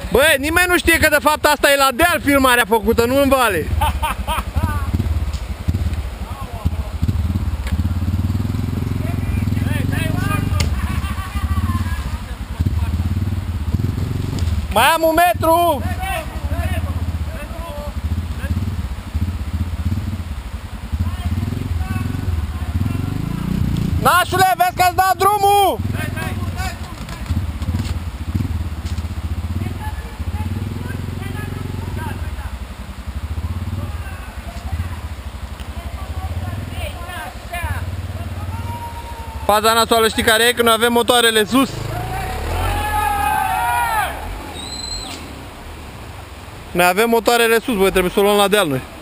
Băi, nimeni nu știe că de fapt asta e la deal filmarea făcută, nu în vale. Mai am 1 metru! Nașule, vezi că-ți dat drumul! Faza nasoală știi care e? Că noi avem motoarele sus. Noi avem motoarele sus, voi trebuie să o luăm la deal noi.